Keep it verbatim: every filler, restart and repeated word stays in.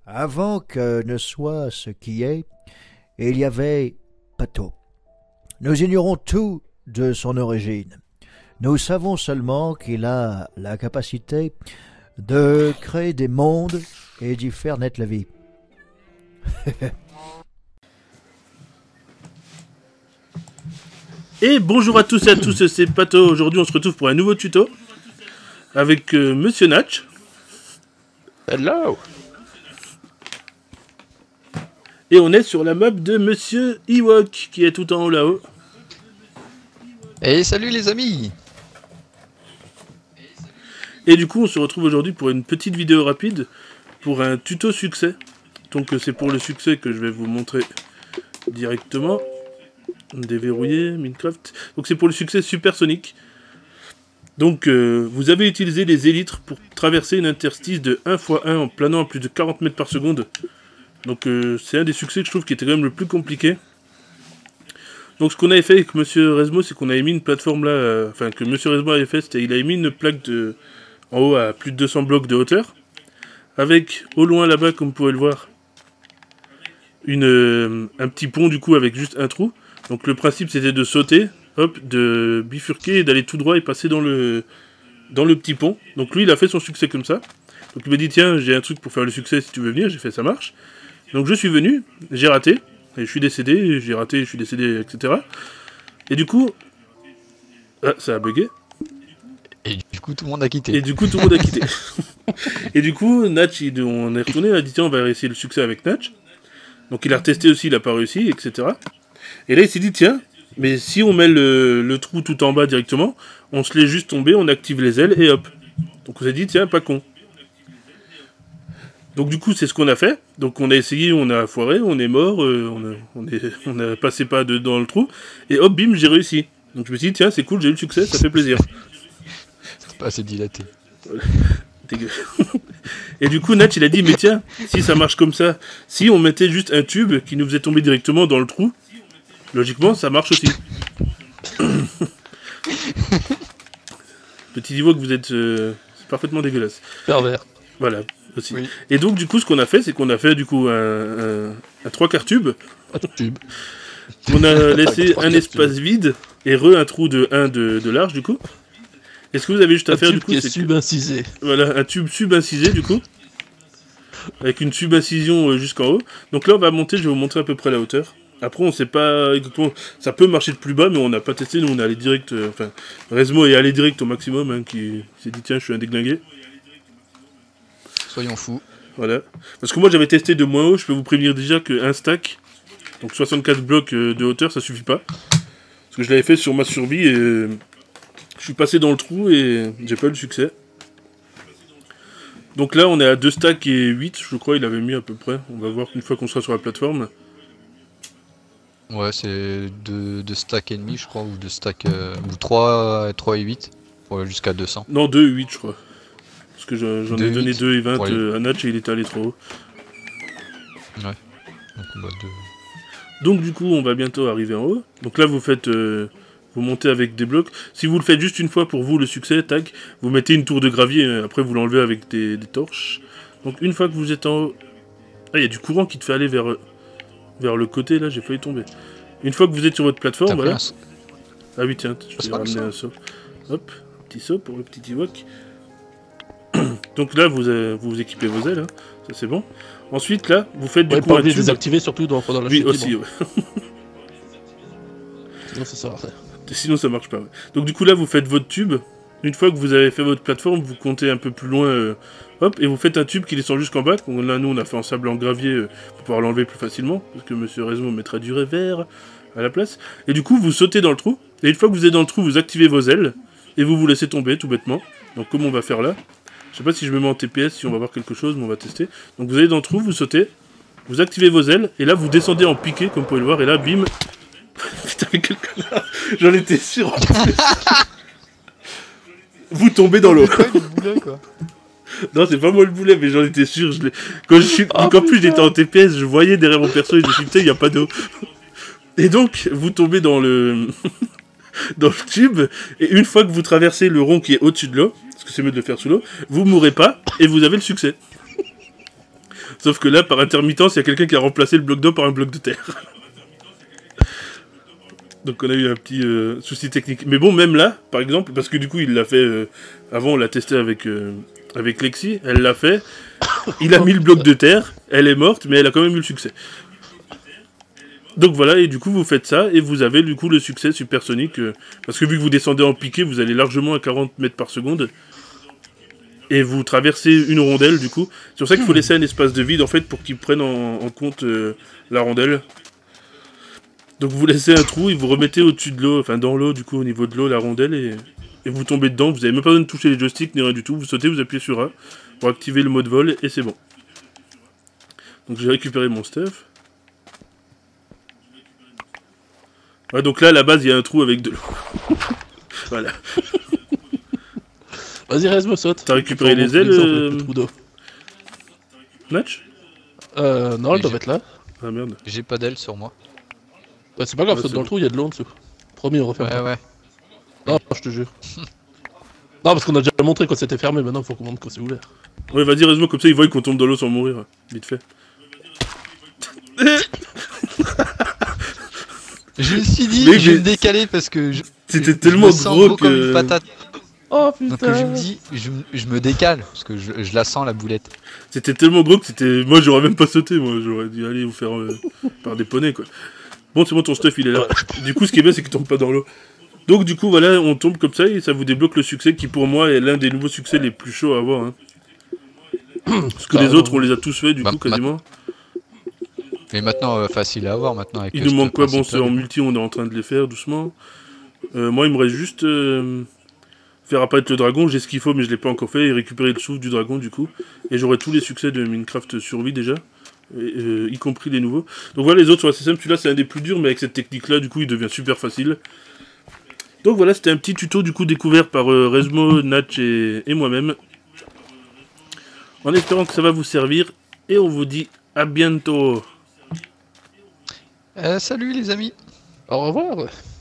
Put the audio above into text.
Avant que ne soit ce qui est, il y avait Pato. Nous ignorons tout de son origine. Nous savons seulement qu'il a la capacité de créer des mondes et d'y faire naître la vie. Et bonjour à tous et à tous, c'est Pato. Aujourd'hui, on se retrouve pour un nouveau tuto avec euh, Monsieur Natch. Hello. Et on est sur la map de Monsieur Ewok qui est tout en haut là-haut. Et salut les amis. Et du coup, on se retrouve aujourd'hui pour une petite vidéo rapide pour un tuto succès. Donc, euh, c'est pour le succès que je vais vous montrer directement. Déverrouiller, Minecraft. Donc, c'est pour le succès supersonique. Donc, euh, vous avez utilisé les élytres pour traverser une interstice de un fois un en planant à plus de quarante mètres par seconde. Donc, euh, c'est un des succès que je trouve qui était quand même le plus compliqué. Donc, ce qu'on avait fait avec Monsieur Resmo, c'est qu'on avait mis une plateforme là, euh, enfin, que Monsieur Resmo avait fait, c'était il avait mis une plaque de, en haut à plus de deux cents blocs de hauteur, avec, au loin là-bas, comme vous pouvez le voir, une, euh, un petit pont du coup avec juste un trou. Donc, le principe c'était de sauter, hop, de bifurquer et d'aller tout droit et passer dans le, dans le petit pont. Donc, lui, il a fait son succès comme ça. Donc, il m'a dit, tiens, j'ai un truc pour faire le succès si tu veux venir. J'ai fait, ça marche. Donc, je suis venu, j'ai raté, et je suis décédé, j'ai raté, je suis décédé, et cetera. Et du coup, ah, ça a bugué. Et du coup, tout le monde a quitté. Et du coup, tout le monde a quitté. Et du coup, Natch, il, on est retourné, il a dit, tiens, on va essayer le succès avec Natch. Donc, il a retesté aussi, il n'a pas réussi, et cetera. Et là, il s'est dit, tiens, mais si on met le, le trou tout en bas directement, on se laisse juste tomber, on active les ailes, et hop. Donc, on s'est dit, tiens, pas con. Donc du coup c'est ce qu'on a fait, donc on a essayé, on a foiré, on est mort, euh, on, a, on, est, on a passé pas de, dans le trou, et hop bim j'ai réussi. Donc je me suis dit tiens c'est cool, j'ai eu le succès, ça fait plaisir. C'est pas assez dilaté. Dégueu. Et du coup Natch il a dit mais tiens, si ça marche comme ça, si on mettait juste un tube qui nous faisait tomber directement dans le trou, logiquement ça marche aussi. Petit niveau que vous êtes euh, c'est parfaitement dégueulasse. Pervers. Voilà. Aussi. Oui. Et donc du coup ce qu'on a fait c'est qu'on a fait du coup un, un, un trois quarts tube. Tube. On a laissé un espace vide et re un trou de un de, de large du coup. Et ce que vous avez juste à un faire tube du coup qui est c'est sub-incisé. Que, voilà un tube sub-incisé du coup. Avec une sub-incision euh, jusqu'en haut. Donc là on va monter, je vais vous montrer à peu près la hauteur. Après on sait pas exactement, ça peut marcher de plus bas mais on n'a pas testé, nous on est allé direct, euh, enfin Resmo est allé direct au maximum hein, qui s'est dit tiens je suis un déglingué. Soyons fous. Voilà. Parce que moi j'avais testé de moins haut, je peux vous prévenir déjà qu'un stack, donc soixante-quatre blocs de hauteur, ça suffit pas. Parce que je l'avais fait sur ma survie et euh, je suis passé dans le trou et j'ai pas eu le succès. Donc là on est à deux stacks et huit, je crois il avait mis à peu près. On va voir une fois qu'on sera sur la plateforme. Ouais, c'est deux stacks et demi, je crois, ou deux stacks, euh, ou trois et huit, ouais, jusqu'à deux cents. Non, deux et huit je crois. Parce que j'en ai donné deux et vingt ouais. euh, à Natch et il était allé trop haut. Ouais. Donc, bah, deux... Donc du coup on va bientôt arriver en haut. Donc là vous faites... Euh, vous montez avec des blocs. Si vous le faites juste une fois pour vous le succès, tac, vous mettez une tour de gravier, après vous l'enlevez avec des, des torches. Donc une fois que vous êtes en haut... Ah il y a du courant qui te fait aller vers, vers le côté là, j'ai failli tomber. Une fois que vous êtes sur votre plateforme, voilà. Un... Ah oui tiens, je vais ramener un saut. Hop, petit saut pour le petit Ewok. Donc là, vous, euh, vous équipez vos ailes, hein. Ça c'est bon. Ensuite, là, vous faites du ouais, coup pas un tube. désactiver surtout dans, pendant la oui, chute. aussi, bon. ouais. Sinon ça sert à rien. Sinon ça marche pas, ouais. Donc du coup là, vous faites votre tube. Une fois que vous avez fait votre plateforme, vous comptez un peu plus loin, euh, hop, et vous faites un tube qui descend jusqu'en bas. Donc là, nous, on a fait en sable en gravier euh, pour pouvoir l'enlever plus facilement, parce que Monsieur Resmo mettra du revers à la place. Et du coup, vous sautez dans le trou. Et une fois que vous êtes dans le trou, vous activez vos ailes, et vous vous laissez tomber, tout bêtement. Donc comme on va faire là. Je sais pas si je me mets en T P S, si on va voir quelque chose, mais on va tester. Donc vous allez dans le trou, vous sautez, vous activez vos ailes, et là vous descendez en piqué, comme vous pouvez le voir, et là, bim. Putain, mais quel connard. J'en étais sûr. Vous tombez dans l'eau. Non, c'est pas moi le boulet, mais j'en étais sûr. Je Quand je suis... oh, en plus, j'étais en T P S, je voyais derrière mon perso, et je me suis dit, il n'y a pas d'eau. Et donc, vous tombez dans le... dans le tube, et une fois que vous traversez le rond qui est au-dessus de l'eau, parce que c'est mieux de le faire sous l'eau, vous mourrez pas, et vous avez le succès. Sauf que là, par intermittence, il y a quelqu'un qui a remplacé le bloc d'eau par un bloc de terre. Donc on a eu un petit euh, souci technique. Mais bon, même là, par exemple, parce que du coup, il l'a fait... Euh, avant, on l'a testé avec, euh, avec Lexi, elle l'a fait. Il a mis le bloc de terre, elle est morte, mais elle a quand même eu le succès. Donc voilà, et du coup, vous faites ça, et vous avez du coup le succès supersonique. Euh, parce que vu que vous descendez en piqué, vous allez largement à quarante mètres par seconde. Et vous traversez une rondelle, du coup. C'est pour ça qu'il faut laisser un espace de vide, en fait, pour qu'ils prennent en, en compte euh, la rondelle. Donc vous laissez un trou et vous remettez au-dessus de l'eau, enfin dans l'eau du coup au niveau de l'eau la rondelle et, et vous tombez dedans, vous n'avez même pas besoin de toucher les joysticks ni rien du tout, vous sautez, vous appuyez sur A pour activer le mode vol et c'est bon. Donc j'ai récupéré mon stuff. Ouais, donc là à la base il y a un trou avec de l'eau. Voilà. Vas-y reste me saute. T'as récupéré les ailes euh... Natch Euh non, elles doivent être là. Ah merde. J'ai pas d'ailes sur moi. Bah, c'est pas grave, Ouais, saute c'est dans bon. le trou, il y a de l'eau en dessous. Promis, on refait Ouais, pas. ouais. Non, je te jure. Non, parce qu'on a déjà montré quand c'était fermé, maintenant faut qu'on montre quand c'est ouvert. Ouais, vas-y, reste-moi comme ça, ils voient qu'on tombe dans l'eau sans mourir. Vite fait. Je me suis dit, Mais je vais j'ai- me décaler parce que je, C'était je tellement me sens gros gros comme que- une patate. Oh Donc putain. je me dis, je, je me décale parce que je, je la sens la boulette. C'était tellement gros que c'était. Moi, j'aurais même pas sauté, moi. J'aurais dû aller vous faire euh, par des poneys, quoi. Bon, c'est bon, ton stuff, il est là. Du coup, ce qui est bien, c'est qu'il tombe pas dans l'eau. Donc, du coup, voilà, on tombe comme ça et ça vous débloque le succès qui, pour moi, est l'un des nouveaux succès les plus chauds à avoir. Hein. Parce que Ah, les non. autres, on les a tous fait, du Bah, coup, quasiment. Mais maintenant, euh, facile à avoir maintenant avec Il le nous manque stuff quoi? Bon, c'est principal. en multi, on est en train de les faire doucement. Euh, moi, il me reste juste euh, faire apparaître le dragon. J'ai ce qu'il faut, mais je l'ai pas encore fait. Et récupérer le souffle du dragon, du coup. Et j'aurai tous les succès de Minecraft survie déjà. Et, euh, y compris les nouveaux. Donc voilà, les autres sont assez simples. Celui-là, c'est un des plus durs, mais avec cette technique-là, du coup, il devient super facile. Donc voilà, c'était un petit tuto, du coup, découvert par euh, Resmo, Natch et, et moi-même. En espérant que ça va vous servir. Et on vous dit à bientôt. Euh, salut les amis. Au revoir.